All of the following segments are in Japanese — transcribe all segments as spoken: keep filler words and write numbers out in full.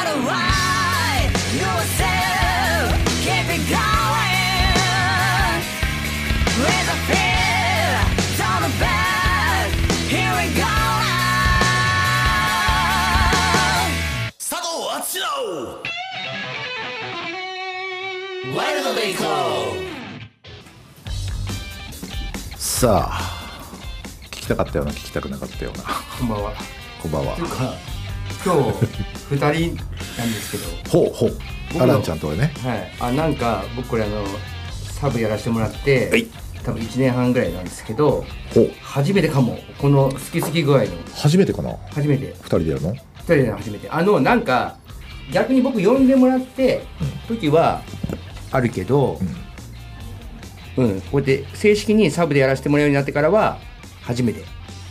さあ聞きたかったような聞きたくなかったような。 こんばんは。 こんばんは。 というか今日ふたりなんですけどほうほうアランちゃんと俺ね、 はい、あなんか僕これあのサブやらせてもらって、はい、多分いちねんはんぐらいなんですけど、ほう初めてかも。この好き好き具合の初めてかな。初めてふたりでやるの。 ふたりで初めて。あのなんか逆に僕呼んでもらって時はあるけど、うん、うん、こうやって正式にサブでやらせてもらうようになってからは初めて。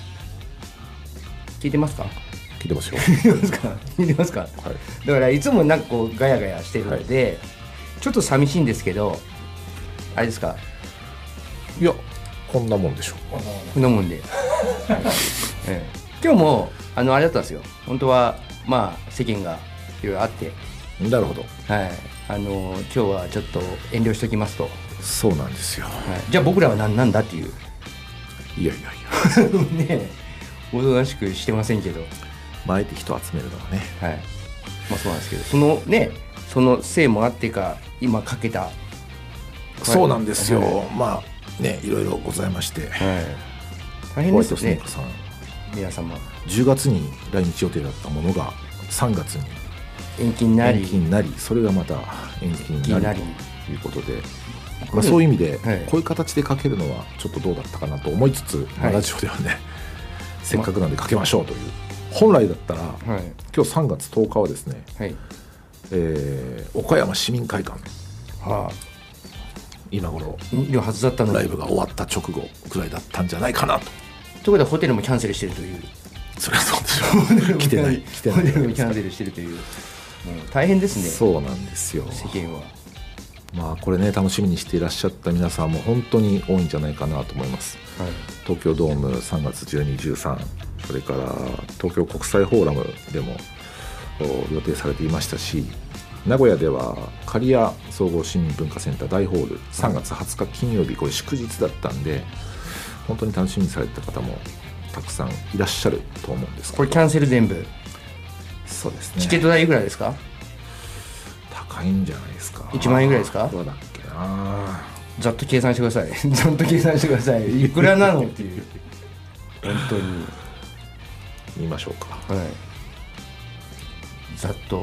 聞いてますか？ 聞いてますよ。 聞いてますか？聞いてますか？はい、だからいつもなんかこうガヤガヤしてるので、はい、ちょっと寂しいんですけど、あれですか？ いやこんなもんでしょ。 こんなもんで、ええ、今日もあのあれだったんですよ。本当はまあ世間がいろいろあって、 なるほど、 はい、あの今日はちょっと遠慮しておきますと。 そうなんですよ、はい、 じゃあ僕らは何なんだっていう。 いやいやいやねえ、おとなしくしてませんけど、 まあ、あえて人を集めるのはね、 はい、まあそうなんですけど、そのねそのせいもあってか今かけた。 そうなんですよ、はい、まあねいろいろございまして、はい、 大変ですよね。ホワイトスネークさん皆様じゅうがつに来日予定だったものがさんがつに延期になり延期になり、それがまた延期になりということで、まあ、そういう意味で、はい、こういう形でかけるのはちょっとどうだったかなと思いつつ、まあ、ラジオではね、はい、せっかくなんでかけましょうという。本来だったら、はい、今日さんがつとおかはですね、はい、えー、岡山市民会館、はあ、今頃いるはずだったのにライブが終わった直後くらいだったんじゃないかなと。ということでホテルもキャンセルしてるという。 それはそうでしょう。来てない来てないホテルもキャンセルしてるという、もう大変ですね。 そうなんですよ世間は。 まあこれね楽しみにしていらっしゃった皆さんも本当に多いんじゃないかなと思います、はい、東京ドームさんがつじゅうに、じゅうさん、それから東京国際フォーラムでも予定されていましたし、名古屋では刈谷総合市民文化センター大ホールさんがつはつか金曜日、これ祝日だったんで本当に楽しみにされてた方もたくさんいらっしゃると思うんですけど。 これキャンセル全部。 そうですね。 チケット代いくらですか？ 高いんじゃないですか。 いちまんえんぐらいですか？ どうだっけな。 ざっと計算してください。ざっと計算してください。いくらなのっていう。本当に見ましょうか。 はい。ざっと。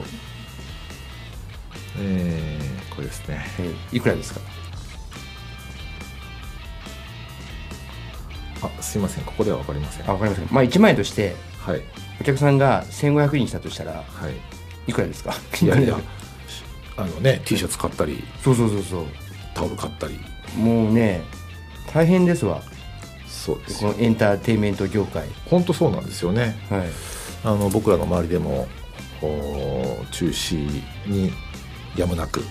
えー、これですね。 いくらですか？ あ、すいません、ここでは分かりません。 あ、分かりません。まあいちまんえんとして、 はい、 お客さんがせんごひゃくにんしたとしたら、はい、いくらですか？ いやいやあのね T シャツ買ったり、 そうそうそうそう、 タオル買ったり、 もうね大変ですわ。 そうです。 このエンターテインメント業界本当そうなんですよね、はい、あの僕らの周りでも中止にやむなく、はい、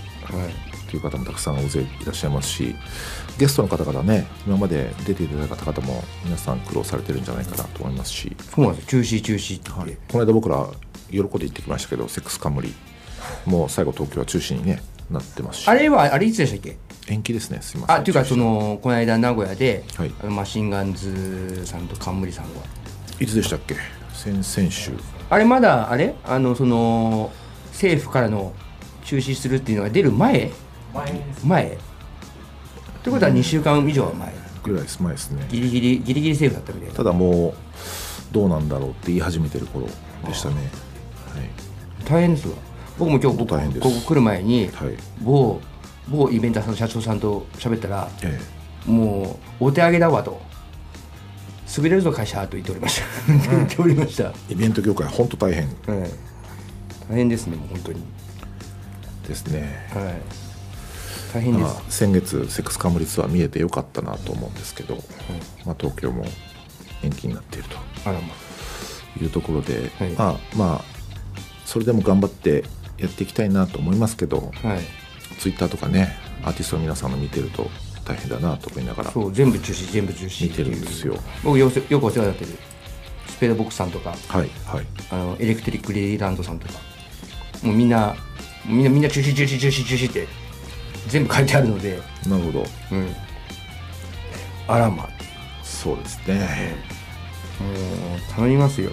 という方もたくさん大勢いらっしゃいますし、ゲストの方々ね今まで出ていただいた方々も皆さん苦労されてるんじゃないかなと思いますし。 そうなんですよ、中止中止って、はい、 この間僕ら喜んで行ってきましたけど、セックスカムリもう最後東京は中止に、ね、なってますし。 あれはあれいつでしたっけ？ 延期ですね。すいません。 あ、というかそのこの間名古屋で、はい、あのマシンガンズさんと冠さんはいつでしたっけ？先々週。 あれまだあれあのその政府からの中止するっていうのが出る前前前ということはにしゅうかん以上は前ぐらいです。前ですね。 ギリギリギリギリセーフだったみたいな。 ただもうどうなんだろうって言い始めてる頃でしたね、はい、 大変ですわ。僕も今日ここ来る前に、はい、某某イベンターさんの社長さんと喋ったら、ええ、もうお手上げだわと、滑れるぞ会社と言っておりました、うん、言っておりました。 イベント業界本当大変、 うん、大変ですね。もう本当にですね、はい、 大変です、 まあ、先月セックスカムリツアー見えてよかったなと思うんですけど、うん、まあ、東京も延期になっているとあら、まあ、いうところで、はい、まあまあそれでも頑張ってやっていきたいなと思いますけど、はい、ツイッターとかねアーティストの皆さんの見てると大変だなと思いながら、 そう全部中止全部中止見てるんですよ。 僕よくお世話になってるスペードボックスさんとか、 はいはい、 あのエレクトリックレディランドさんとかもうみんなみんなみんな中止中止中止中止って全部書いてあるので。 なるほど、 うん、あらま、 そうですね、 もう頼みますよ。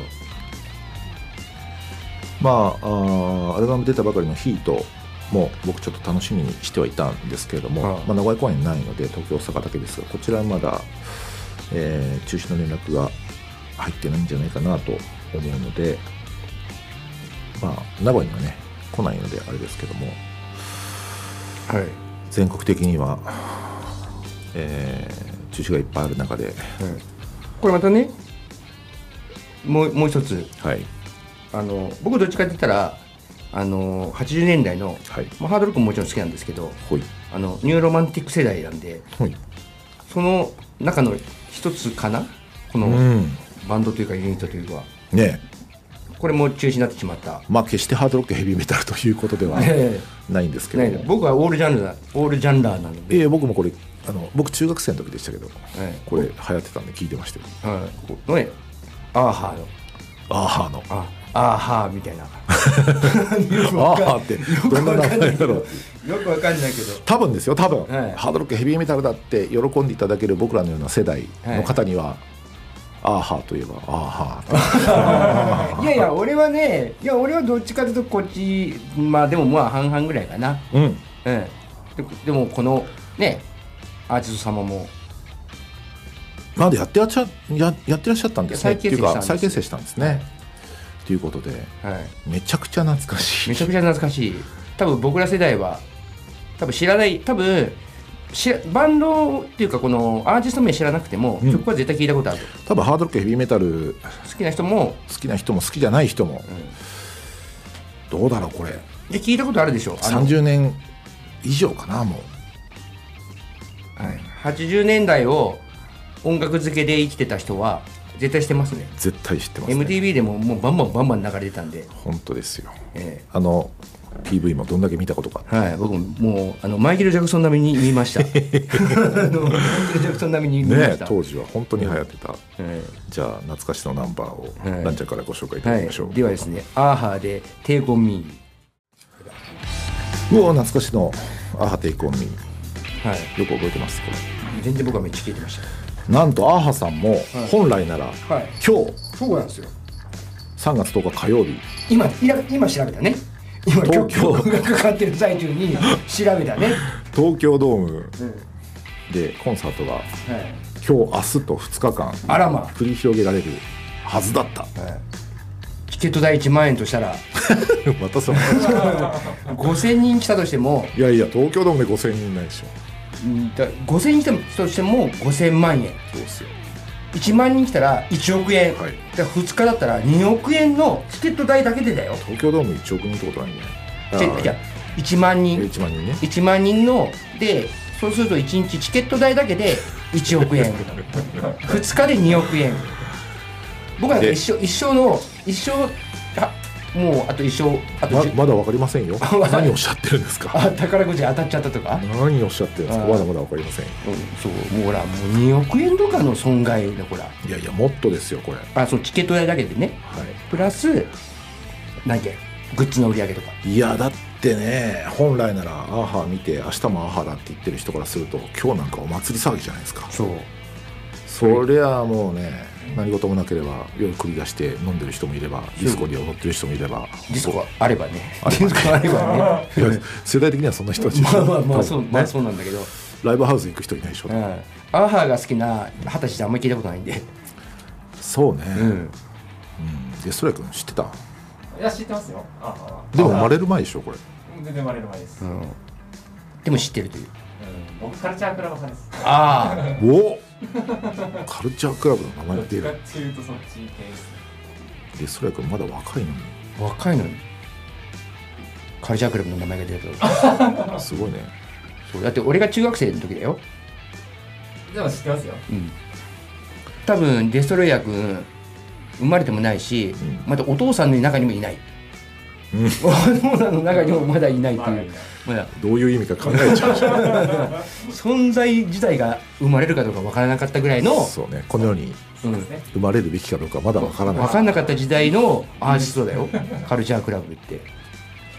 まあ、あアルバム出たばかりのヒートも僕ちょっと楽しみにしてはいたんですけれども、ああまあ、名古屋公演ないので東京大阪だけですが、こちらはまだ、えー、中止の連絡が入ってないんじゃないかなと思うので、まあ名古屋にはね来ないのであれですけども、 はい、 全国的には、えー、中止がいっぱいある中で、はい、 これまたねもう、もう一つ、 はい、 あの僕どっちかって言ったらあのはちじゅうねんだいの、はい、まあ、ハードロックももちろん好きなんですけど、はい、あのニューロマンティック世代なんで、はい、その中の一つかな、このバンドというかユニットというか、ね、これも中止になってしまった。 まあ決してハードロックヘビーメタルということではないんですけど、ね、 僕はオールジャンルだオールジャンラーなので、 えー、僕もこれあの僕中学生の時でしたけど、はい、これ流行ってたんで聞いてましたよ、 はい、ね、アーハーのアーハーのあアーハーみたいなアーハーってどんな名前だろうよくわかんないけど、 多分ですよ多分、 はい、 ハードロックヘビーメタルだって喜んでいただける僕らのような世代の方には、はい、アーハーといえばアーハーいやいや俺はね、いや俺はどっちかというとこっち、まあでもまあ半々ぐらいかな、うん、うん、で, でもこのねアーティスト様もまだやってらっしゃ や, やってらっしゃったんですね。 再結成したんです。 再結成したんですね。ということで、はい、めちゃくちゃ懐かしい。 めちゃくちゃ懐かしい。多分僕ら世代は多分知らない、多分知らバンドっていうかこのアーティスト名知らなくても、うん、曲は絶対聞いたことある。 多分ハードロックヘビーメタル好きな人も好きな人も好きじゃない人も、うん、どうだろうこれ。 で聞いたことあるでしょ。 さんじゅうねん以上かなもう。はい、はちじゅうねんだいを音楽漬けで生きてた人は絶対知ってますね。 絶対知ってますね。 エムティーブイ でももうバンバンバンバン流れてたんで。 本当ですよ、えー、あの ピーブイ もどんだけ見たことか。 はい、僕ももうあのマイケル・ジャクソン並みに見ましたあのマイケル・ジャクソン並みに見ました、 ね、当時は本当に流行ってた、うん、じゃあ懐かしのナンバーを、はい、ランちゃんからご紹介いただきましょう、 はい、ではですね、アーハーでテイクオンミー。うわ懐かしのアーハーテイクオンミー、はい、よく覚えてますこれ。 全然僕はめっちゃ聞いてました。 なんとアーハさんも本来なら、はいはい、今日そうなんですよさんがつとおか火曜日、 今今調べたね、今東京がかかってる最中に調べたね東京ドームでコンサートが、はい、今日明日とふつかかんあらま繰り広げられるはずだった、はい、 チケット代いちまんえんとしたらまたそのごせんにん来たとしても、 いやいや東京ドームでごせんにんないでしょ。 ごせんにん来たとしてもごせんまんえん。 そうですよ。 いちまんにん来たらいちおくえん、はい、だふつかだったらにおくえんのチケット代だけでだよ。 東京ドームいちおくにんってことないんだよ。 じゃあいちまんにんいちまんにんね、 いちまんにんのでそうするといちにちチケット代だけでいちおくえんふつかでにおくえん。僕は一生一生の一生あもうあと一生あとま, まだ分かりませんよ何をおっしゃってるんですか。 あ宝くじ当たっちゃったとか何をおっしゃってるんですか。まだまだ分かりませんよ、 うん、そうもうほらもうにおくえんとかの損害だほら。 いやいやもっとですよこれ。 あそのチケット代だけでね、はい、プラス何やグッズの売り上げとか。 いやだってね本来ならアーハー見て明日もアーハーだって言ってる人からすると今日なんかお祭り騒ぎじゃないですか。 そうそりゃもうね何事もなければ夜繰り出して飲んでる人もいればディスコで踊ってる人もいればディスコあればねディスコあればねいや世代的にはそんな人たちまあまあまあそう、ね、まあそうなんだけどライブハウス行く人いないでしょ、うん、 アーハーが好きな二十歳であんまり聞いたことないんで。 そうね、うんうん、でストライ君知ってた。 いや知ってますよ。あでも生まれる前でしょこれ。 全然生まれる前です、うん、 でも知ってるという、 うん、僕カルチャークラブ派です。 ああおカルチャークラブの名前出る。 どっちかっていうとそっち系ですね。 でストライ君まだ若いのに若いのにカルチャークラブの名前が出るとすごいね。 そうだって俺が中学生の時だよ。 でも知ってますよ、うん、 多分デストロイヤー君生まれてもないし、うん、またお父さんの中にもいない、うん、お父さんの中にもまだいないっていう、まだどういう意味か考えちゃう存在自体が生まれるかどうか分からなかったぐらいの。 そうねこの世に生まれるべきかどうかまだ分からない、 分からなかった時代のアーティストだよカルチャークラブって。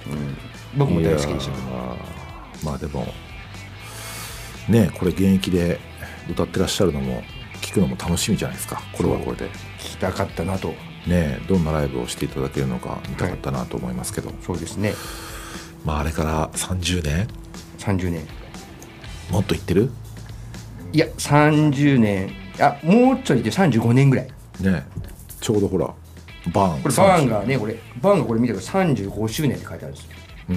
うん、僕も大好きでした。 まあでもね、これ現役で歌ってらっしゃるのも聞くのも楽しみじゃないですか。これはこれで聞きたかったなとね、どんなライブをしていただけるのか見たかったなと思いますけど、はい、 そうですね。 まああれからさんじゅうねんさんじゅうねんもっといってる？ いやさんじゅうねん、あもうちょいでさんじゅうごねんぐらいね。ちょうどほらバーンこれバーンがね、これバーンがこれ見てください、さんじゅうごしゅうねんって書いてあるんですよ。うん、うん、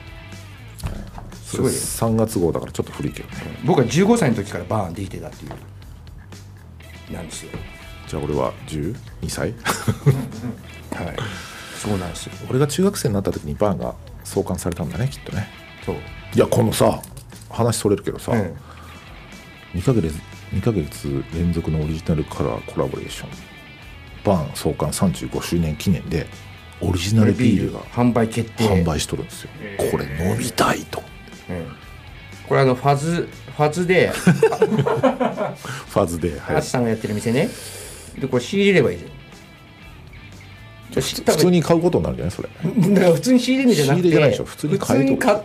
すごいさんがつ号だからちょっと古いけどね。 僕はじゅうごさいの時からバーンできてたっていうなんですよ。 じゃあ俺はじゅうにさいはい、そうなんですよ。 俺が中学生になった時にバーンが創刊されたんだね、きっとね。 そういやこのさ話それるけどさ、うん、にかげつにかげつ連続のオリジナルカラーコラボレーション、バーン創刊さんじゅうごしゅうねん記念でオリジナルビールが販売決定販売しとるんですよ。これ飲みたいと、 うん、これあのファズファズでファズであつさんがやってる店ね。でこれ仕入れればいいじゃん。普通に買うことになるじゃないそれ。 だから普通に仕入れるんじゃなくて、 仕入れじゃないでしょ、普通に買えと普通に買って、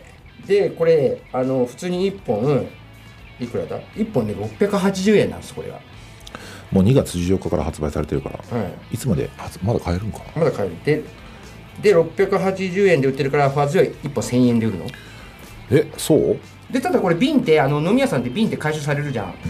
でこれあの普通にいっぽんいくらだ、いっぽんでろっぴゃくはちじゅうえんなんですこれが。 もうにがつじゅうよっかから発売されてるから、はい、いつまでまだ買えるんかな。 まだ買えるででろっぴゃくはちじゅうえんで売ってるから、ファズはいっぽんせんえんで売るの。 えそうでただこれ瓶ってあの飲み屋さんって瓶って回収されるじゃん、うん、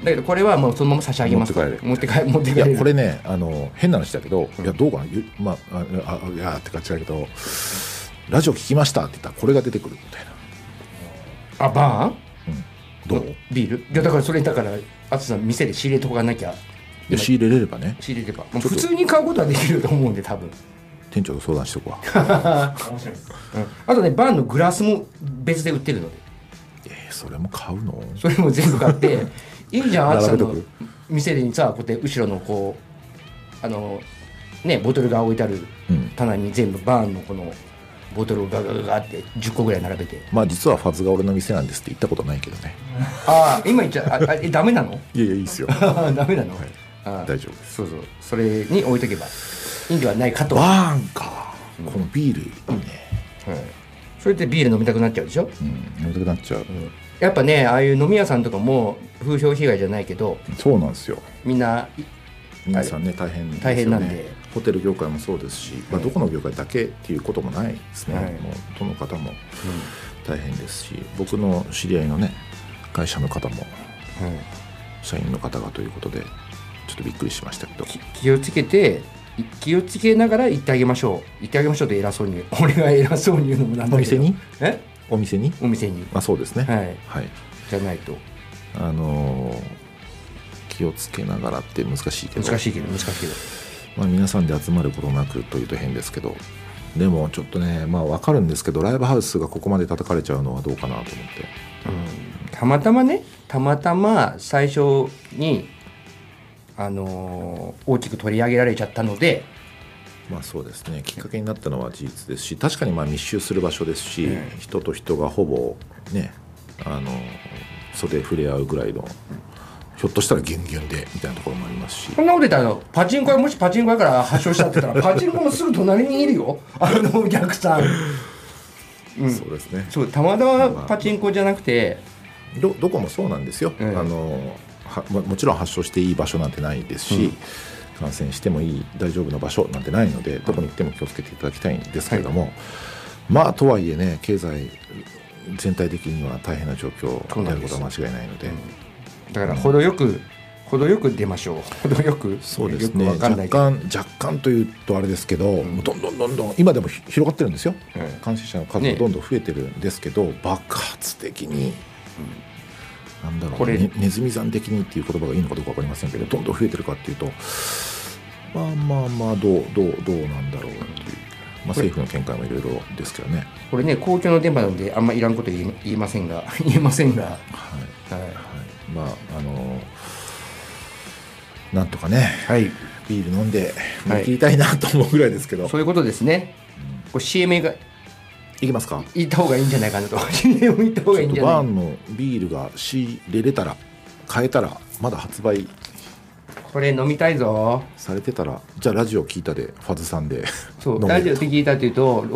だけどこれはもうそのまま差し上げますから。持って帰る持って帰る。 いやこれねあの変な話だけど、うん、いやどうかな、まあああいやって感じだけど、ラジオ聞きましたって言ったらこれが出てくるみたいな。 あバーン、 うん、どうビール。いやだからそれだからあつさん店で仕入れとかなきゃ。 いや仕入れれればね、 仕入れれば普通に買うことはできると思うんで、多分店長と相談しとくわ面白いです、 うん、あとねバーンのグラスも別で売ってるので、 えー、それも買うの？ それも全部買っていいじゃん。あつさんの店にさこうやって後ろのこうあのねボトルが置いてある棚に全部バーンのこのボトルをガガガガってじゅっこぐらい並べて、 まあ実はファズが俺の店なんですって言ったことないけどね。 ああ今言っちゃああえダメなの？ いやいやいいっすよダメなの、はい、 あ大丈夫です。 そうそう、それに置いとけばいいんではないかと。 バーンか、うん、このビールいいね、 はい、それでビール飲みたくなっちゃうでしょ、 うん、飲みたくなっちゃう、うん、 やっぱねああいう飲み屋さんとかも風評被害じゃないけど、 そうなんですよ。 みんな皆さんね大変ですよね。 大変なんで、 ホテル業界もそうですし、まあ、どこの業界だけっていうこともないですね、はい、もうどの方も大変ですし、うん、僕の知り合いのね会社の方も、はい、社員の方がということでちょっとびっくりしましたけど、 気をつけて気をつけながら行ってあげましょう行ってあげましょうと偉そうに俺が偉そうに言うのもなんだけど、 お店にえお店にお店にあそうですね、 はい、 はい、 じゃないとあのー、気をつけながらって難しいけど難しいけど難しいけどまあ、皆さんで集まることなくというと変ですけど、でもちょっとねまあ分かるんですけど、ライブハウスがここまで叩かれちゃうのはどうかなと思って、 うん、たまたまねたまたま最初に、あのー、大きく取り上げられちゃったので、 まあそうですね、きっかけになったのは事実ですし、確かにまあ密集する場所ですし、うん、人と人がほぼねあの袖触れ合うぐらいの、ひょっとしたらギュンギュンでみたいなところもありますし、 そんなこと言ったらパチンコ屋もしパチンコ屋から発症したって言ったらパチンコのすぐ隣にいるよあのお客さん、 うん、そうですね、 そうたまたまパチンコじゃなくて、 まあ、ど, どこもそうなんですよ、うん、あのは も, もちろん発症していい場所なんてないですし、うん、感染してもいい大丈夫な場所なんてないので、どこに行っても気をつけていただきたいんですけれども、はい、まあとはいえね経済全体的には大変な状況であることは間違いないので、 だから程よく、うん、程よく出ましょう。程よく、 そうですね、若干若干というとあれですけど、うん、もうどんどんどんどん今でも広がってるんですよ、うん、感染者の数がどんどん増えてるんですけど、ね、爆発的に、うん、なんだろう、これ、ね、ネズミ山的にっていう言葉がいいのかどうか分かりませんけど、どんどん増えてるかっていうと、まあまあまあどうどうどうなんだろうっていう、まあ、政府の見解もいろいろですけどね。 これね公共の電波なのであんまいらんこと言いませんが言えませんが、はいはいはい、まああのなんとかね、はい、ビール飲んで乗り切りたいなと思うぐらいですけど、はい、 そういうことですね、うん、これ シーエム がいきますか、 行った方がいいんじゃないかなとシーエム 行った方がいいんじゃないかな。 バーンのビールが仕入れれたら買えたらまだ発売これ飲みたいぞされてたら、じゃあラジオ聞いたでファズさんでそうラジオで聞いたというと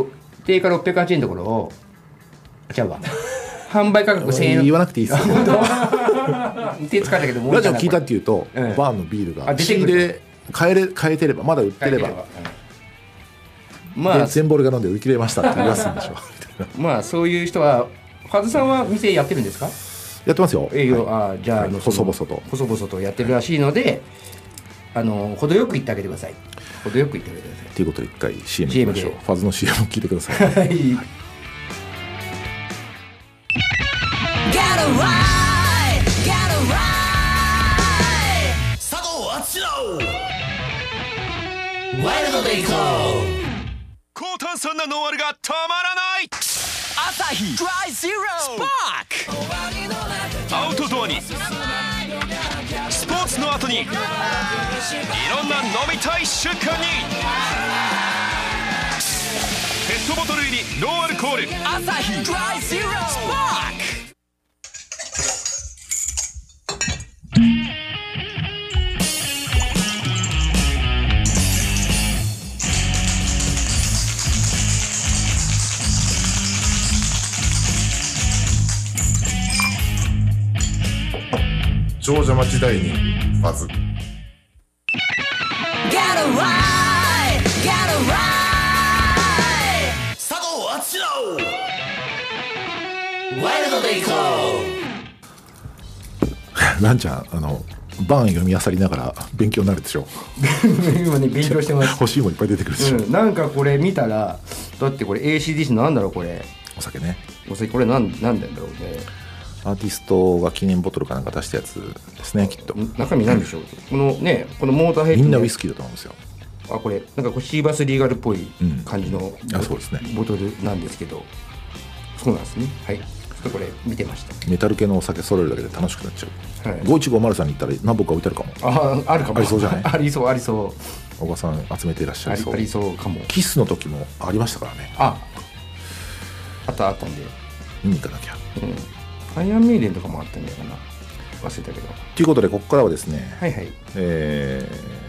定価ろっぴゃくはちえんのところをちゃうわ販売価格せんえん言わなくていいですよ手使ったけどもうラジオ聞いたっていうと、うん、バーのビールが仕入れ変えれ変えてればまだ売ってれば、うん、まあ全ボールが飲んで売り切れましたって言わすんでしょまあそういう人はファズさんは店やってるんですか？ やってますよ。 営業、はい、あじゃあ、はい、 細々と細々とやってるらしいので、あの程よく言ってあげてください。程よく言ってあげてください。 ということで一回 シーエム いきましょう。ファズの シーエム 聞いてください。はい。 ワイルドでいこう。高炭酸なノンアルがたまらない。アサヒドライゼロスパーク。アウトドアにスポーツの後にいろんな飲みたい瞬間にペットボトル入りノンアルコールアサヒドライゼロスパーク。 長者町第二ファズ。 佐藤敦郎ワイルドでいこう。ランちゃんあのバーン読み漁りながら勉強になるでしょ今ね勉強してます。 欲しいものいっぱい出てくるでしょ、うん、 なんかこれ見たらだってこれ エーシーディーシー なんだろうこれお酒ね。 お酒これなんなんだろうね。 アーティストが記念ボトルかなんか出したやつですねきっと。 中身なんでしょう、うん、このねこのモーターヘッド、ね、 みんなウイスキーだと思うんですよ。 あこれなんかこうシーバスリーガルっぽい感じの、うん、 あそうですねボトルなんですけどそうなんですね。はいちょっとこれ見てました。 メタル系のお酒揃えるだけで楽しくなっちゃう、はい、ごいちごまるさんに行ったら何本か置いてあるかも。 ああるかも。 ありそうじゃないありそうありそうおばさん集めていらっしゃるそう。 ありそうかも。 キスの時もありましたからね。 ああったあったんで見に行かなきゃ、 うんアイアンメイデンとかもあったんじゃないかな忘れたけど。 ということでここからはですねはいはいえ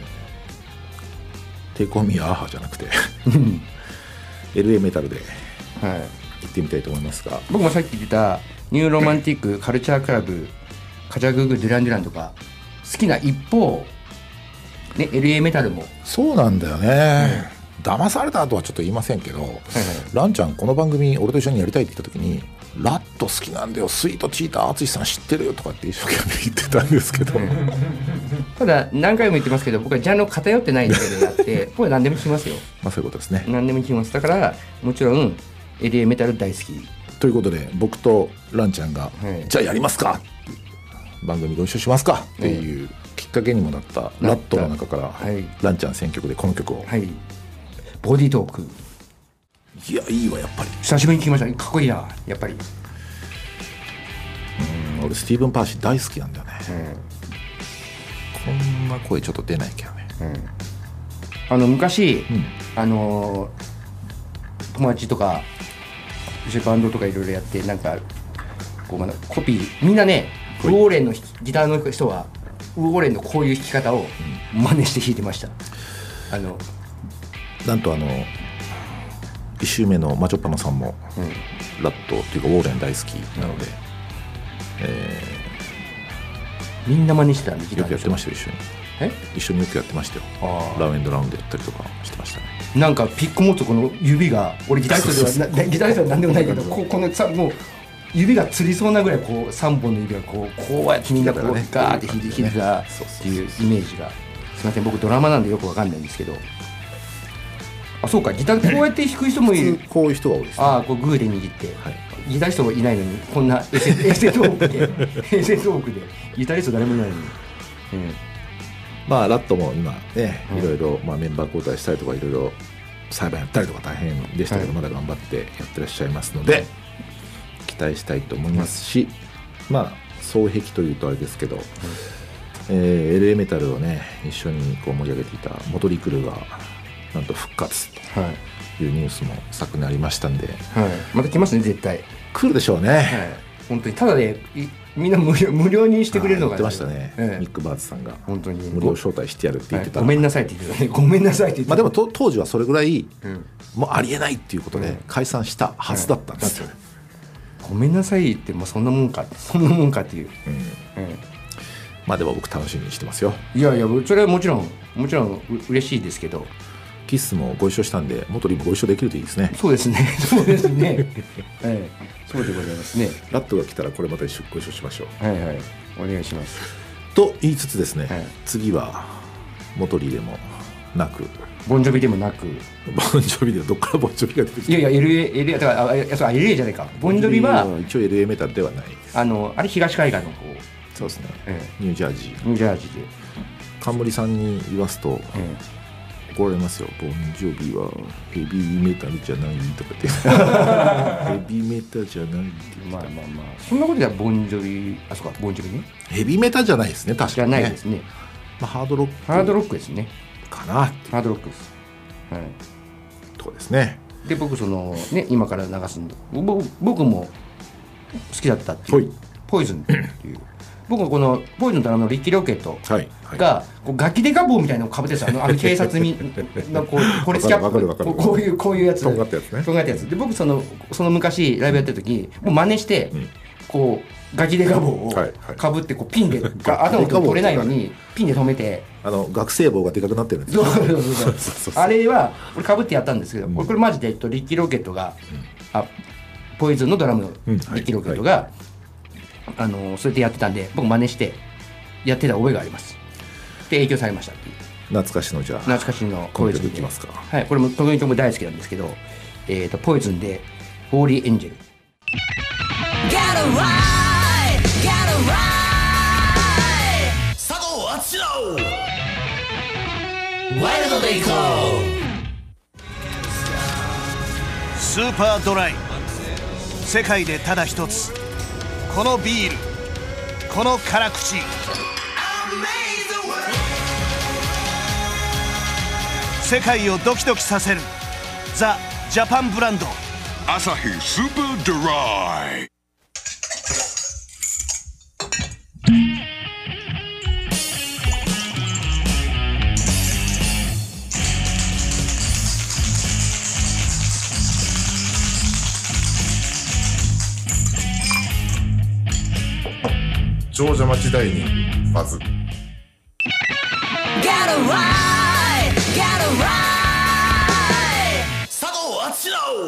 ー、テイクオンミーアーハじゃなくてエルエー メタルで行ってみたいと思いますが、はい、 僕もさっき言ってたニューロマンティックカルチャークラブカジャグーグデュランデュランとか好きな一方、ね、エルエー メタルもそうなんだよね、うん、騙されたとはちょっと言いませんけど、はいはい、ランちゃんこの番組俺と一緒にやりたいって言った時にラット好きなんだよスイートチーター淳さん知ってるよとかって一生懸命言ってたんですけどただ何回も言ってますけど僕はジャンル偏ってないだけであって僕は何でも聞きますよ。 まあそういうことですね。 何でも聞きます。だからもちろん エルエー メタル大好きということで僕とランちゃんが、はい、じゃあやりますか番組ご一緒しますかっていうきっかけにもなったラットの中から、はい、ランちゃん選曲でこの曲を、 はい、ボディートーク。 いやいいわやっぱり久しぶりに聞きました。かっこいいなやっぱり。 うん俺スティーブン・パーシー大好きなんだよね、うん、こんな声ちょっと出ないけどね、うん、 あの昔、うん、あの友達とかバンドとかいろいろやってなんかこうまだコピーみんなねウォーレンのギターの人はウォーレンのこういう弾き方を真似して弾いてました、うん、あのなんとあのいち周目のマチョッパマさんも、うん、ラットっていうかウォーレン大好きなので、うんえー、みんな真似してたんでよくやってましたよ一緒に。 え一緒によくやってましたよ。ラウンドラウンドやったりとかしてましたね。 なんかピック持つこの指が俺ギタリストではギタリストは何でもないけどここのさもう指がつりそうなぐらいこうさんぼんの指がこうこうやってみんなこうガーって弾いて弾いてたっていうイメージがすみません僕ドラマなんでよくわかんないんですけど。あそうかギターこうやって弾く人もいる。 こういう人が多いです、ね、 ああこうグーで握って、はい、ギタリストいないのにこんなエセエセトークでエセトークでギタリスト誰もいないのに、うん、 まあラットも今ねいろいろ、まあ、メンバー交代したりとかいろいろ裁判やったりとか大変でしたけど、はい、まだ頑張ってやってらっしゃいますので期待したいと思いますし、うん、まあ双璧というとあれですけど、うんえー、エルエー メタルをね一緒にこう盛り上げていたモトリクルがなんと復活というニュースも昨年ありましたんで、 はい、また来ますね絶対来るでしょうね、はい、 本当にただでみんな無料無料にしてくれるのが言ってましたね、ええ、ミック・バーツさんが本当に無料招待してやるって言ってた、 はい、ごめんなさいって言ってたね。ごめんなさいって言ってた、 まあ、でもと当時はそれぐらい、うん、もうありえないっていうことで解散したはずだったんですよ、 はい、ごめんなさいってもうそんなもんかそんなもんかっていう、うんうん、 まあでも僕楽しみにしてますよ。 いやいやそれはもちろんもちろんう嬉しいですけど、 キスもご一緒したんで元リもご一緒できるといいですね。 そうですねそうですね、ええ、そうでございますね。 ラットが来たらこれまた一緒ご一緒しましょう。 はいはい、お願いします。 と言いつつですね、 はい、 次は元リでもなくボンジョビでもなく、 ボンジョビでどっからボンジョビが出てきた。 いやいや エルエー エルエー だからあいやそう エルエー じゃないか。ボンジョビは一応 エルエー メタルではない。 あのあれ東海岸の方。 そうですね、 ええ、 ニュージャージーニュージャージーで冠さんに言わすと、ええ、怒られますよ。ボンジョビはヘビーメタルじゃないとかってヘビーメタルじゃないってまあまあまあそんなことではボンジョビあそうかボンジョビねヘビーメタルじゃないですね確かにね。 じゃないですね、 まあ、ハードロックハードロックですねかな。 ハードロックです、はい、 とですね。 で僕そのね今から流すんで僕も好きだったっていうポイズンっていう僕はこのポイズンとあのリッキー・ロケットがこうガキデカ帽みたいなのをかぶってたのあの警察にのこうポリスキャップこういうこういうやつとんがったやつね。 とんがったやつで僕そのその昔ライブやってる時もう真似してこうガキデカ帽をかぶってこうピンで頭を取れないようにピンで止めてあの学生帽がでかくなってるんですよ。 そうそうそうあれは俺かぶってやったんですけど、うん、これマジでリッキー・ロケットが、うん、あポイズンのドラムのリッキー・ロケットが、うんはいはいあのそうやってやってたんで僕真似してやってた覚えがあります。で影響されましたっていう懐かしのじゃあ懐かしのポイズンいきますか。 はい、これもこの曲も大好きなんですけど、えー、とポイズンでホーリーエンジェル。佐藤敦郎ワイルドで行こう。スーパードライ世界でただ一つこのビールこの辛口世界をドキドキさせるザ・ジャパンブランドアサヒスーパードライ。 長者時代にバズ。 佐藤敦郎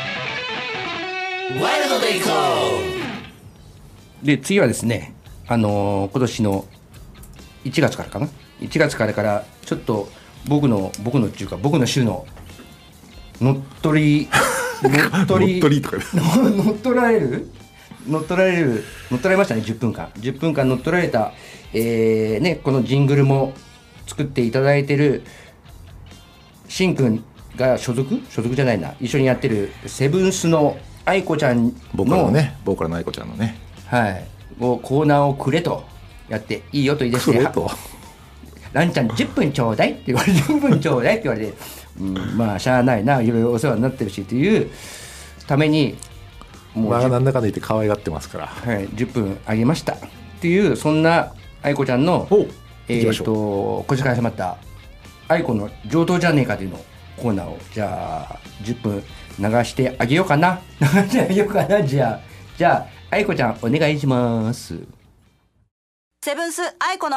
ワイルドで行こう。で次はですね、あのー、今年のいちがつからかないちがつからからちょっと僕の僕のっていうか僕の週の乗っ取り乗っ取り乗っ取りとか乗っ取られる乗っ取られる乗っ取られましたね。じゅっぷんかんじゅっぷんかん乗っ取られた、えーね、このジングルも作っていただいてるしんくんが所属所属じゃないな一緒にやってるセブンスの愛子ちゃんのボーカルのねボーカルの愛子ちゃんのねはいコーナーをくれとやっていいよと言い出してくれとランちゃんじゅっぷんちょうだいって言われてじゅっぷんちょうだいって言われて、うん、まあしゃあないないろいろお世話になってるしというためにもうまあなんだかんだ言って可愛がってますから、 はい、じゅっぷんあげましたっていうそんな愛子ちゃんのえーとこちらから迫った愛子の上等じゃねえかというのコーナーをじゃあじゅっぷん流してあげようかな流してあげようかなじゃあじゃあ愛子ちゃんお願いします。 セブンス愛子の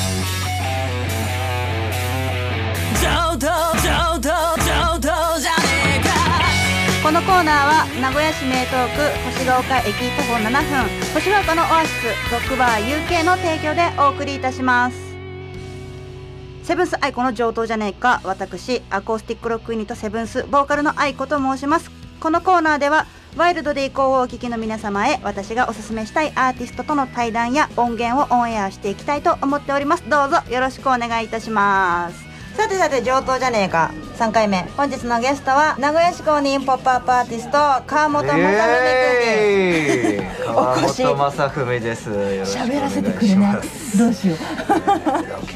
上等上等上等じゃねえか。このコーナーは名古屋市名東区星ヶ丘駅徒歩ななふん星ヶ丘のオアシスロックバー ユーケー の提供でお送りいたします。セブンス愛子の上等じゃねえか。私アコースティックロックユニットセブンスボーカルの愛子と申します。このコーナーではワイルドでいこうをお聞きの皆様へ私がおすすめしたいアーティストとの対談や音源をオンエアしていきたいと思っております。どうぞよろしくお願いいたします。さてさて上等じゃねえかさんかいめ本日のゲストは名古屋市公認ポップアップアーティスト川本雅文君に川本雅文です。 喋らせてくれないどうしよう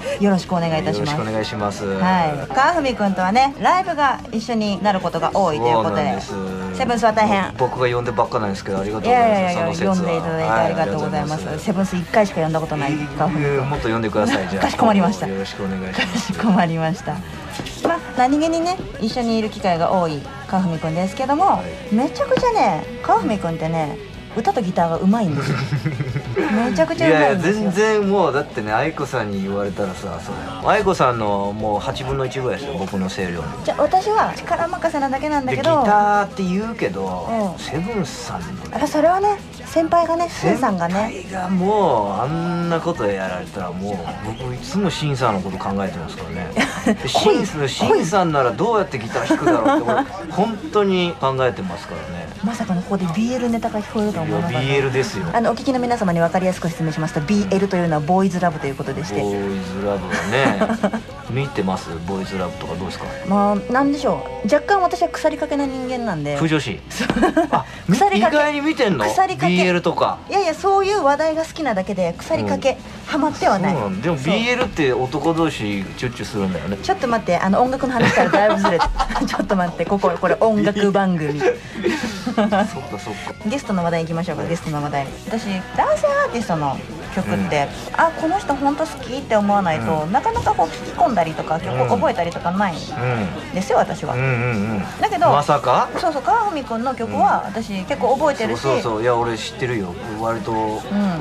よろしくお願いいたします。 よろしくお願いします。 はい、川文くんとはねライブが一緒になることが多いということで、セブンスは大変僕が呼んでばっかなんですけど、ありがとうございます。いやいやいや、 呼んでいただいてありがとうございます。はい、セブンスいっかいしか呼んだことない川文くん、 もっと呼んでください。じゃあかしこまりました。 よろしくお願いします。 かしこまりました。まあ、何気にね一緒にいる機会が多い川文くんですけども、はい、めちゃくちゃね川文くんってね歌とギターがうまいんですよ。めちゃくちゃうまいんですよ。 いやいや全然もうだってね、愛子さんに言われたらさ、それ愛子さんのもうはちぶんのいちぐらいですよ、僕の声量に。 じゃあ私は力任せなだけなんだけど、 ギターって言うけど、うん、セブンスさんやっぱそれはね先輩がね、スーさんがね、 先輩がもうあんなことやられたらもう僕いつもシンさんのこと考えてますからね。シンシンさんならどうやってギター弾くだろうって俺本当に考えてますからね。 まさかのここで ビーエル ネタが聞こえると思わなかった。 ビーエル ですよ。 あのお聞きの皆様に分かりやすく説明しますと、 ビーエル というのはボーイズラブということでして、 ボーイズラブはね見てます？ボーイズラブとかどうですか？ まあなんでしょう、若干私は腐りかけな人間なんで。 不女子あ腐りかけ意外に見てんの？腐りかけ ビーエル とか。 いやいや、そういう話題が好きなだけで腐りかけ、うん、ハマってはない。そうなんでも ビーエル って男同士チュッチュするんだよね。 ちょっと待って、あの音楽の話からだいぶずれてちょっと待って、こここれ音楽番組そっかそっか。 ゲストの話題いきましょうか。ゲストの話題、私男性アーティストの曲って、うん、あこの人本当好きって思わないと、うん、なかなかこう聞き込んだりとか曲を覚えたりとかないんですよ、うん、私は、うんうんうん、だけどまさかそうそう、川文くんの曲は私結構覚えてるし、 そうそうそう、いや俺知ってるよ割と、うん、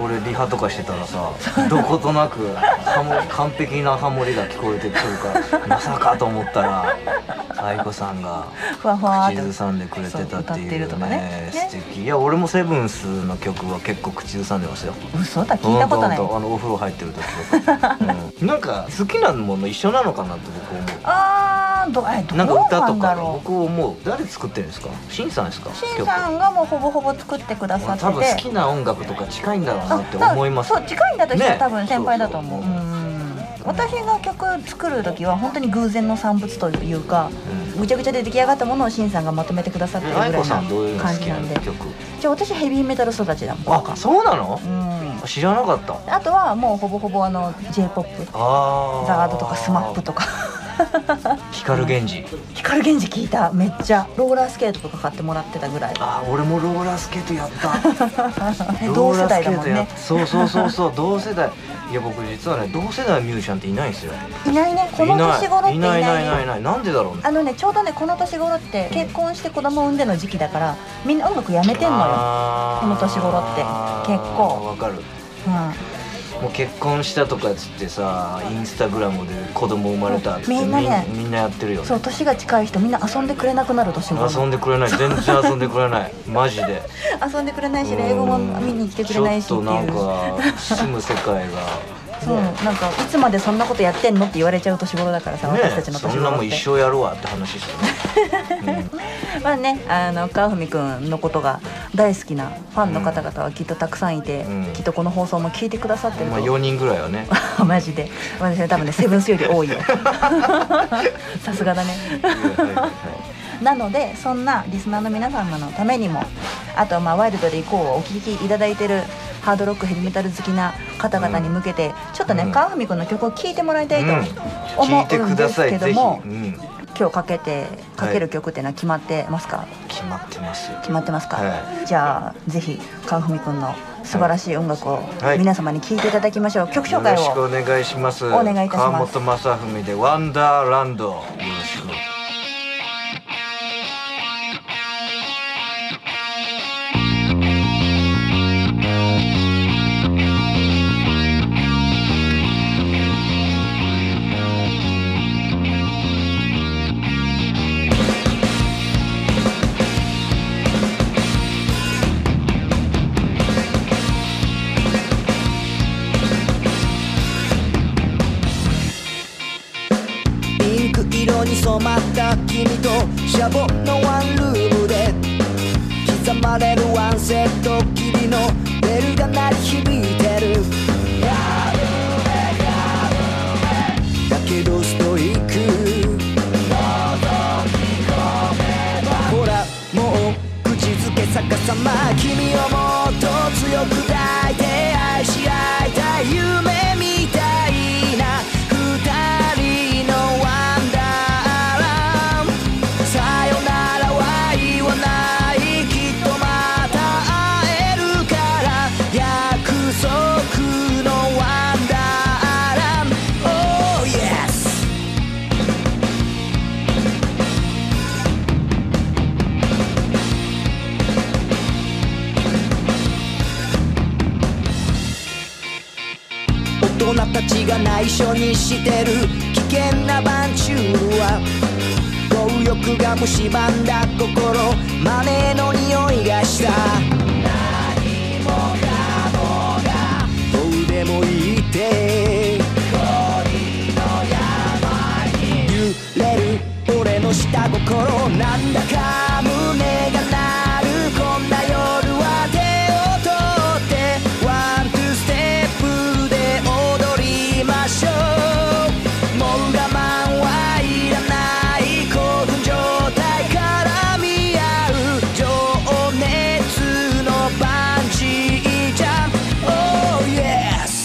俺リハとかしてたらさどことなくハモ完璧なハモリが聞こえてくるからまさかと思ったら愛子さんが口ずさんでくれてたっていうね、ね素敵。いや俺もセブンスの曲は結構口ずさんでますよ。 嘘だ、聞いたことない。 あのお風呂入ってる時とか、うん、なんか好きなもの一緒なのかなって僕思う。 あーどえどうなんか歌とかろう僕思う。誰作ってるんですか？シンさんですか？ シンさんがもうほぼほぼ作ってくださってて、 多分好きな音楽とか近いんだろうなって思います。 そう近いんだとしたら、ね、多分先輩だと思う。そうそう、うん私が曲作る時は本当に偶然の産物というか、うん、ぐちゃぐちゃで出来上がったものをシンさんがまとめてくださってるぐらいな感じなんで。じゃあ私ヘビーメタル育ちだもん。 あ、そうなの？うん、知らなかった。 あとはもうほぼほぼあの J-ポップ、 あザードとかスマップとか光源氏光源氏聞いた。めっちゃローラースケートとか買ってもらってたぐらい。 あ、俺もローラースケートやった同世代だもんね。 そうそうそうそう同世代。いや僕実はね同世代のミュージシャンっていないんですよ。 いないね、この年頃っていない。 いないいないいない。なんでだろうね。 あのねちょうどねこの年頃って結婚して子供を産んでの時期だから、みんな音楽やめてんのよこの年頃って結構。 わかる。 うんもう結婚したとかっつってさ、インスタグラムで子供生まれたってみんなねみんなやってるよね。 そう年が近い人みんな遊んでくれなくなる年頃。 遊んでくれない、全然遊んでくれないマジで遊んでくれないし、英語も見に来てくれないしっていう。 ちょっとなんか住む世界がそうなんかいつまでそんなことやってんのって言われちゃう年頃だからさ、ね、私たちの年頃ってそんなもん一生やるわって話ですよね、 うん、まあね、あの川文くんのことが大好きなファンの方々はきっとたくさんいて、うん、きっとこの放送も聞いてくださってると、 まあ、よにんぐらいはねマジで私は多分ねセブンスより多いよさすがだねなのでそんなリスナーの皆様のためにも、あとまあワイルドでいこうをお聴きいただいてるハードロックヘビーメタル好きな方々に向けて、うん、ちょっとね、うん、川文くんの曲を聴いてもらいたいと思うんですけども、うんうん、今日かけてかける曲っていうのは決まってますか？はい、 決まってますよ。 決まってますか？ はい、 じゃあぜひ川文くんの素晴らしい音楽を皆様に聴いていただきましょう。はい、曲紹介をよろしくお願いします。 お願いいたします。 川本正文でワンダーランド、よろしく。 に染まった君とシャボのワンルームで刻まれるワンセットきりのベルが鳴り響いてる。だけどストイック、ほらもう口づけ逆さま、君をもっと強く抱いて愛し合いたい夢みたいなたちが内緒にしてる危険なバンチュールは強欲が蝕んだ心マネーの匂いがした何もかもがどうでもいいって氷の山に揺れる俺の下心なんだか胸が鳴るこんな夜は手を取ってワンツーステップで踊りましょうもう我慢はいらない興奮状態から見合う情熱のバンジージャンプ Oh yes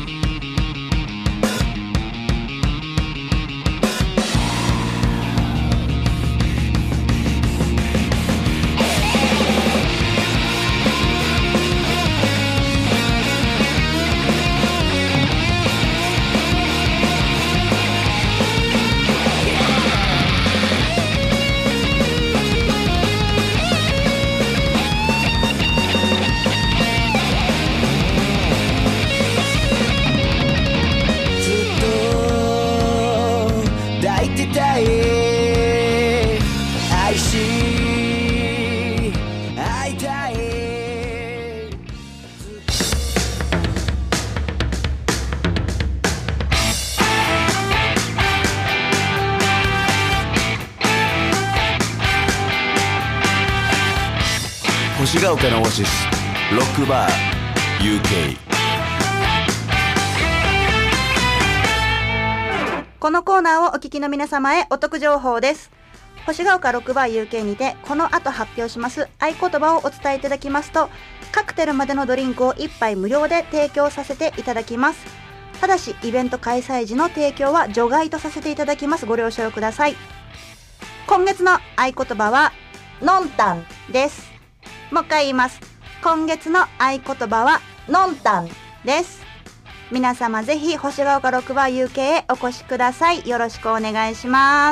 愛し会いたい星ヶ丘のオアシスロックバー ユーケー。 このコーナーをお聞きの皆様へお得情報です。星ヶ丘ロックバー ユーケー にてこの後発表します合言葉をお伝えいただきますとカクテルまでのドリンクをいっぱい無料で提供させていただきます。ただしイベント開催時の提供は除外とさせていただきます。ご了承ください。今月の合言葉はノンタンです。もう一回言います。今月の合言葉はノンタンです。皆様ぜひ星ヶ丘ロックバー ユーケー へお越しください。よろしくお願いします。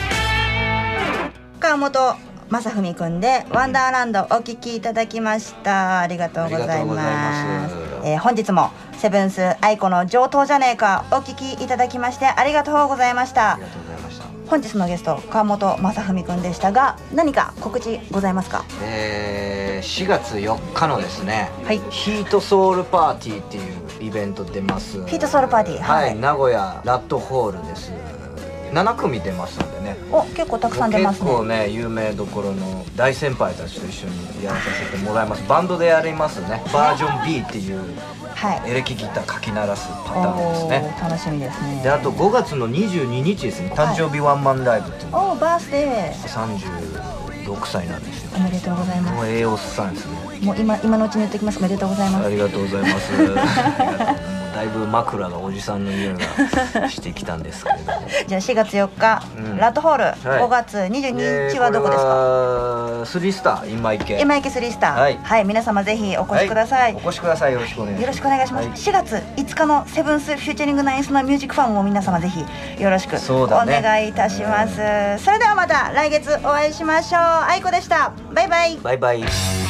川本正文くんでワンダーランドお聞きいただきました。ありがとうございます。えー、本日もセブンス愛子の上等じゃねえかお聞きいただきましてありがとうございました。 ありがとうございました。 本日のゲスト川本正文くんでしたが何か告知ございますか？ えー、しがつよっかのですね、 はい、 ヒートソウルパーティーっていうイベント出ます。 ヒートソウルパーティー、 はい、 はい、 名古屋ラットホールです。なな組出ますのでね。 お、結構たくさん出ますね。 結構ね有名どころの大先輩たちと一緒にやらさせてもらいます。バンドでやりますね。バージョン ビー っていうエレキギターかき鳴らすパターンですね。 楽しみですね。 であとごがつのにじゅうににちですね、誕生日ワンマンライブっていうの、 おー、バースデーさんじゅうろくさいなんですよ。 おめでとうございます。 もう栄養さんですね。 もう今今のうちに言っておきます。おめでとうございます。 ありがとうございます。ありがとう。だいぶ枕がおじさんの匂いがしてきたんですけれどもじゃあしがつよっか、うん、ラットホール、はい、ごがつにじゅうににちはどこですか？ スリースター今池今池スリースター、はい、はい、皆様ぜひお越しください、 はい、お越しください。よろしくお願いします。 よろしくお願いします、はい、しがついつかのセブンスフューチャリングナインスのミュージックファンも皆様ぜひよろしくお願いいたします、ね、それではまた来月お会いしましょう。愛子でした。バイバイバイバイ。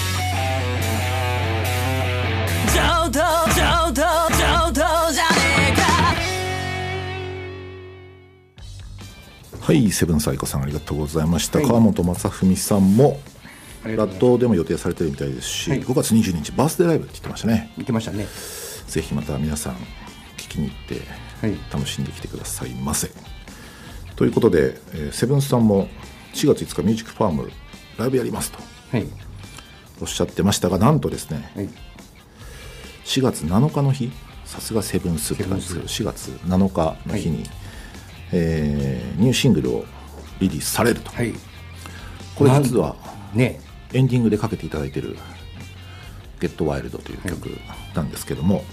はい、セブンス愛子さんありがとうございました、はい、川本正文さんもラットでも予定されてるみたいですし、はい、ごがつにじゅうににちバースデーライブって言ってましたね。 言ってましたね。 ぜひまた皆さん聞きに行って楽しんできてくださいませ、はい、ということで、えー、セブンスさんもしがついつかミュージックファームライブやりますと、はい、おっしゃってましたが、なんとですね、はい、しがつなのかの日、さすがセブンスって感じですけどしがつなのかの日に、はい、えー、ニューシングルをリリースされると、はい、これ実は、ね、エンディングでかけていただいている「ゲットワイルド」という曲なんですけども、はい、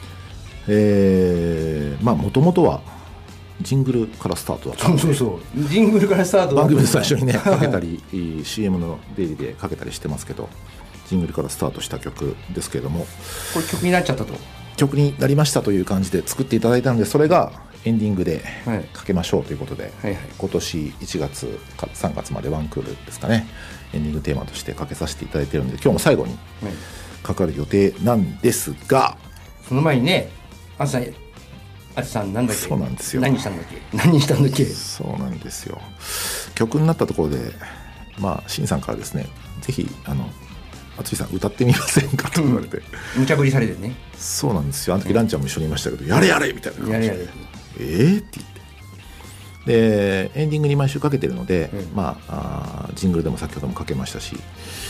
えー、まあもともとはジングルからスタートだったので、 そうそうそうジングルからスタート番組で最初にねかけたりシーエム の出入りでかけたりしてますけど、ジングルからスタートした曲ですけれども、 これ曲になっちゃったと曲になりましたという感じで作っていただいたので、それがエンディングでかけましょうということで、はいはいはい、今年いちがつかさんがつまでワンクールですかね、エンディングテーマとしてかけさせていただいているので、今日も最後にかかる予定なんですが、 その前にね、朝あつさんなんだっけ。 そうなんですよ。 何したんだっけ何したんだっけ。 そうなんですよ。曲になったところでまあしんさんからですね、ぜひあのあつしさん歌ってみませんかと言われて、うん、 無茶ぶりされてね。 そうなんですよ。あの時ランちゃんも一緒にいましたけど、うん、やれやれみたいな感じで、やれやれえーって言って、でエンディングに毎週かけてるので、うん、まあ、あジングルでも先ほどもかけましたし、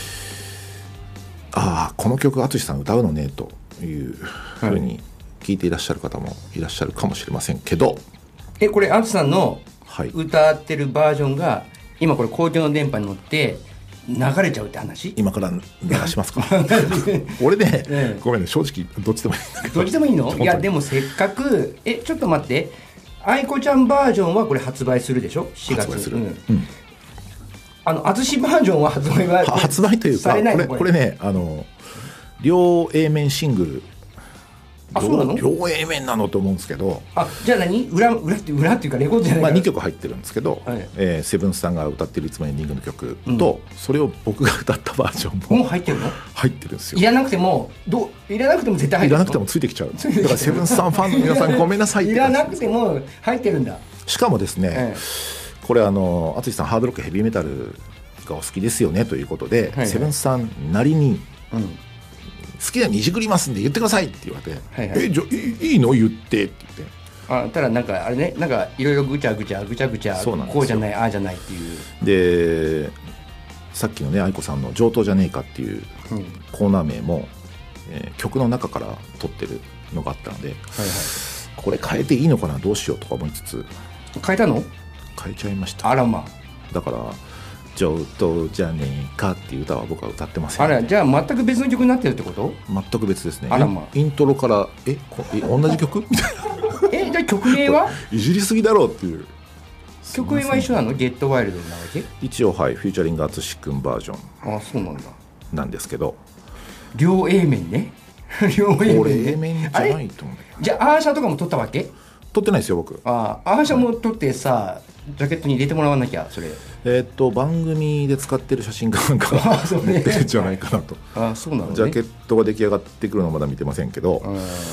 ああこの曲あつしさん歌うのねというふうに聞いていらっしゃる方もいらっしゃるかもしれませんけど、 えこれあつさんの歌ってるバージョンが、はい、今これ公共の電波に乗って流れちゃうって話。 今から流しますか俺ね、ええ、ごめんね正直どっちでもいいんだけど。 どっちでもいいの。いやでもせっかくえちょっと待って、愛子ちゃんバージョンはこれ発売するでしょしがつ。発売する、うんうん、あの淳バージョンは発売は発売というかこれ、これねあの両 A 面シングル、 あそうなの両 A 面なのと思うんですけど、 あじゃあ何 裏, 裏, って裏っていうかレコードじゃないか、 まあ、にきょく入ってるんですけど、はい、えー、セブンスさんが歌ってるいつもエンディングの曲と、うん、それを僕が歌ったバージョンももう入ってるの。 入ってるんですよ。 いらなくてもどいらなくても絶対入ってる。 いらなくてもついてきちゃう。だからセブンスさんファンの皆さんごめんなさいっていらなくても入ってるんだ。 しかもですね、ええ、これあの淳さんハードロックヘビーメタルがお好きですよねということで、はいはい、セブンスさんなりに、うん、好きなにじくりますんで言ってくださいって言われて、はいはい、えじゃいいいの言ってって言って、 あただなんかあれね、なんかいろいろぐちゃぐちゃぐちゃぐちゃこうじゃないああじゃないっていうで、さっきのね愛子さんの上等じゃねえかっていうコーナー名も、えー、曲の中から撮ってるのがあったので、はいはい、これ変えていいのかなどうしようとか思いつつ変えたの。 変えちゃいました。 あらまあだから上等じゃねえかっていう歌は僕は歌ってません、ね、 あらじゃあ全く別の曲になってるってこと。 全く別ですね。 あらまあイントロからえこえ同じ曲みたいなえじゃあ曲名はいじりすぎだろうっていう。 曲名は一緒なの。ゲットワイルドなわけ。 一応はいフューチャリング淳くんバージョン。 あそうなんだ。 なんですけど両 A 面ね両 A 面、ね、 これ A 面じゃないと思うんだけど。 じゃあアーシャとかも撮ったわけ。 撮ってないですよ僕。 あアーシャも撮ってさ、はい、ジャケットに入れてもらわなきゃそれ。 えー、っと番組で使ってる写真がなんか持ってるんじゃないかなと。 あそうなの、ね、 ジャケットが出来上がってくるのはまだ見てませんけど、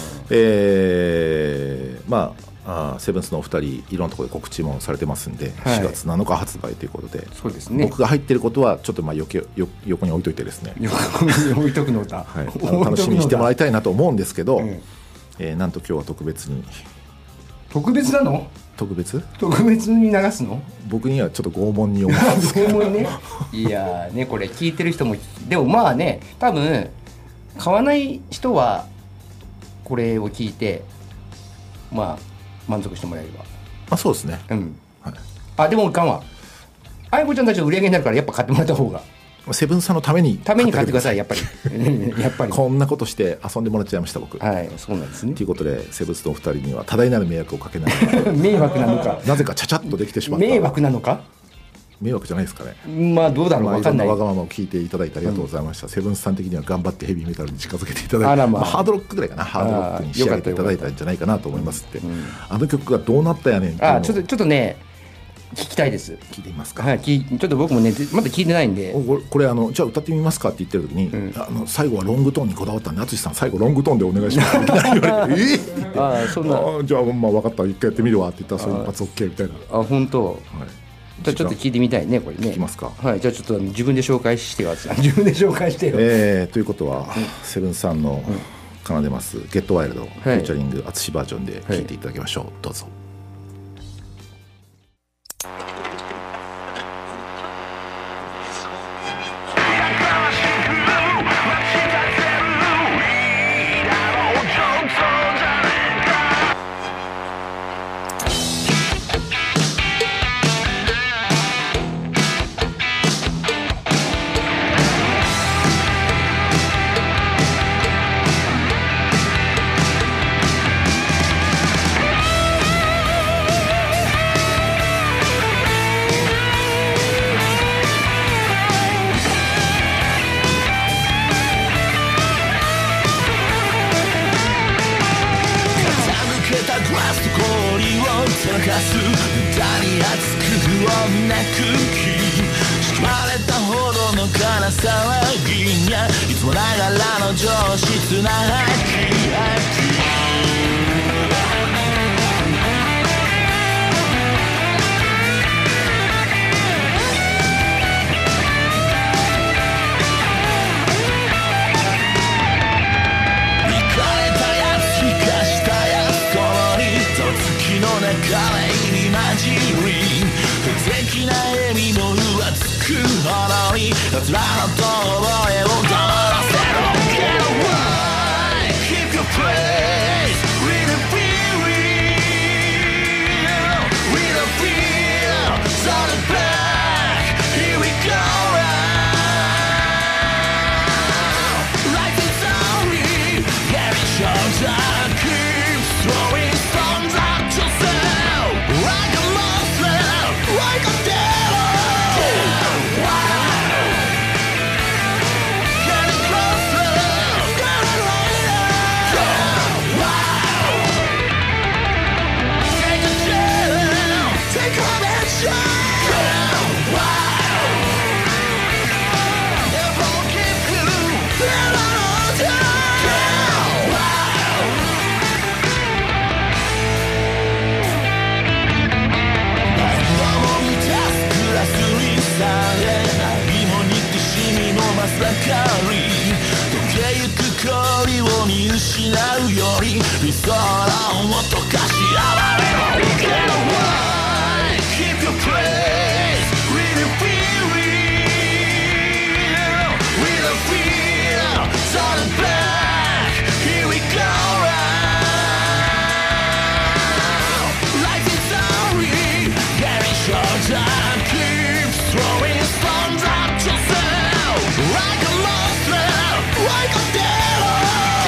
えー、まああセブンスのお二人いろんなところで告知もされてますんで、はい、しがつなのか発売ということで、 そうですね、 僕が入ってることはちょっとまあよけよ横に置いといてですね横に置いとくのだ、 はい、あの楽しみにしてもらいたいなと思うんですけど、うん、えー、なんと今日は特別に。 特別なの。 特別特別に流すの。 僕にはちょっと拷問に思います拷問ね。いやねこれ聞いてる人もでもまあね多分買わない人はこれを聞いてまあ満足してもらえれば。 あそうですね、 うんはい、あでもかんわ愛子ちゃんたちの売り上げになるからやっぱ買ってもらった方が。 セブンさんのためにために買ってくださいやっぱりやっぱりこんなことして遊んでもらっちゃいました僕。 はいそうなんですね。 ということでセブンスのお二人には多大なる迷惑をかけない迷惑なのかなぜかちゃちゃっとできてしまった。 迷惑なのか迷惑じゃないですかね。 まあどうだろう、まあ、分かんない。 わがままを聞いていただいてありがとうございました、うん、セブンスさん的には頑張ってヘビーメタルに近づけていただいて、 あら、まあまあ、ハードロックぐらいかな、ハードロックに仕上げていただいたんじゃないかなと思いますって、うんうん、あの曲がどうなったやねんっていうのをあちょっとちょっとね聞きたいです。 聞いてみますか。 はい、ちょっと僕もねまだ聞いてないんでこれあのじゃあ歌ってみますかって言ってる時に、うん、あの最後はロングトーンにこだわったんで淳さん最後ロングトーンでお願いしますって言われてえー、 あそんなあじゃあまあ分かった一回やってみるわって言ったらそれ一発 OK みたいな。 あ本当、はい、じゃあちょっと聞いてみたいねこれね。 聞きますか。 はいじゃあちょっと自分で紹介してよ自分で紹介してよ、 えー、ということは、うん、セブンさんの奏でます「ゲットワイルド」フューチャリング淳バージョンで聞いていただきましょう、はい、どうぞ。 上質なり奴らの遠吠えを黙らせろ Get away Keep your place With the feeling With the fear Turn it back Here we go Life is sorry Getting shorter Keep throwing stones at yourself Like a monster Like a devil Getting closer Getting lighter Take a chance Take a action If I'll keep you in our time何度も満たすグラスにされ何も憎しみのまさかり溶けゆく氷を見失うより理想論を溶かし暴れろ Get away Keep your place With the feeling With the fear Turn it back Here we go Life is sorry Getting shorter Keep throwing stones at yourself Like a monster Like a devil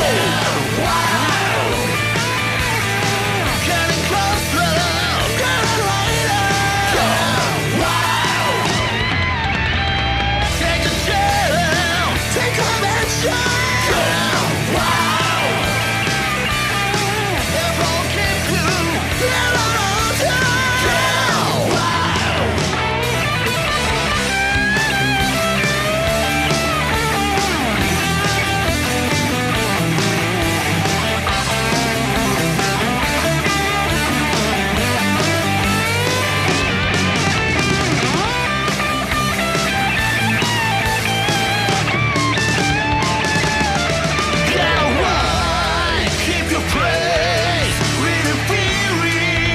Getting closer Getting lighter Take a chance Take a action If I'll keep you in our time Get away Keep your place With the feeling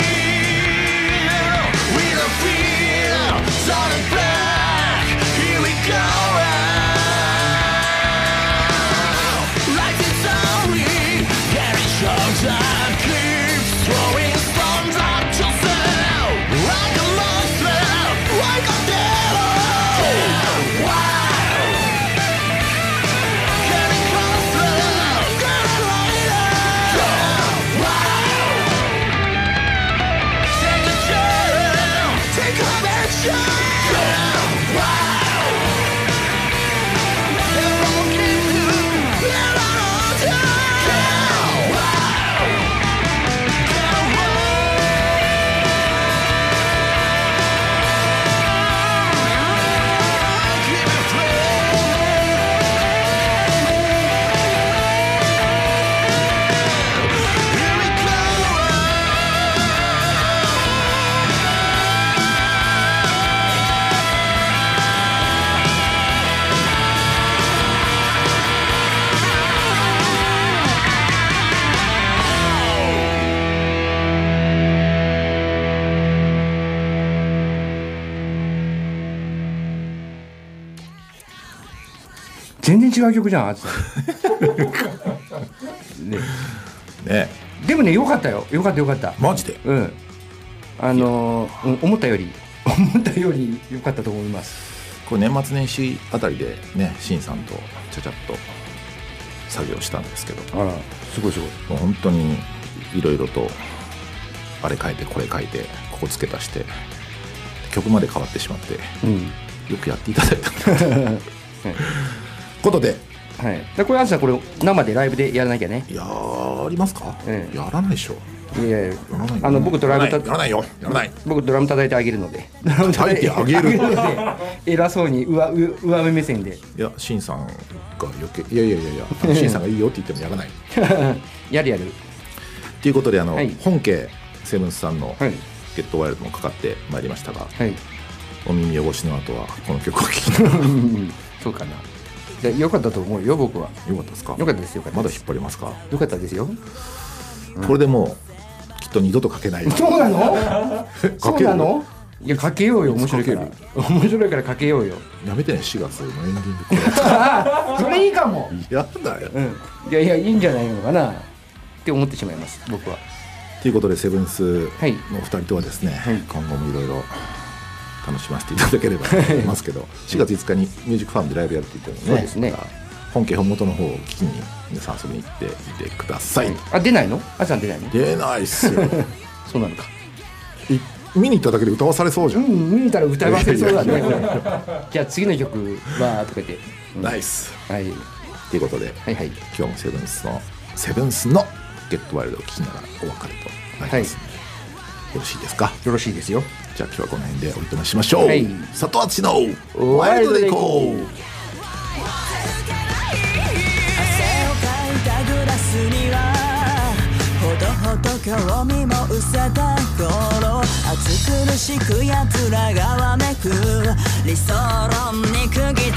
With the fear Turn it back Here we go Life is sorry Getting shorter Keep throwing stones at yourself Like a monster Like a devil Getting closer Getting lighter Take a chance Take a action If I'll keep you in our time Get away Keep it free Here we go 全然違う曲じゃんあいつねねでもねよかったよよかったよかったマジでうんあのーうん思ったより思ったよりよかったと思います。 これ年末年始あたりでねシンさんとちゃちゃっと作業したんですけど、 あらすごいすごいもう本当にいろいろとあれ書いてこれ書いてここ付け足して曲まで変わってしまって、うん、よくやっていただいたはいことで、 はい、でこれあんさんこれ生でライブでやらなきゃね。 やりますか、ええ、やらないでしょ。 いやいややあの僕ドラムたやらないよやらない僕ドラム叩いてあげるので叩いてあげる偉そうに上上目目線でいやシンさんが余計いやいやいやいやシンさんがいいよって言ってもやらないやるやるということであの、 はい、 本家セブンスさんのゲットワイルドもかかってまいりましたが、はい、お耳汚しの後はこの曲を聴きたいそうかな。よかったと思うよ僕は。 よかったですか。 よかったですよかったです。 まだ引っ張りますか。 よかったですよ、 うん、これでもうきっと二度とかけない。 そうなのそうなのいやかけようよ、面白いから面白いからかけようよ。 やめてね、しがつのエンディングこれそれいいかも。 やだよ、 うん、いやいやいいんじゃないのかなって思ってしまいます僕は。 ということでセブンスのお二人とはですね、はい、今後もいろいろ楽しませていただければと思いますけどしがついつかにミュージックファームでライブやるって言ってるので、ね、そうですね、本家本元の方を聞きに皆さん遊びに行ってみてください。 あ、出ないの？あちゃん出ないの？ 出ないっすよそうなのか。 見に行っただけで歌わされそうじゃん。 うん、見に行ったら歌わせそうだねじゃあ次の曲はとか言って、 うん、ナイス。 はいということで、はいはい、今日もセブンスのセブンスのゲットワイルドを聴きながらお別れとなります、はい、よろしいですか？ よろしいですよ。 じゃあ今日はこの辺でおいとめしましょう、はい、佐藤敦のワイルドでいこう。ほどほど興味も失せた頃、暑苦しく奴らがわめく理想論に釘付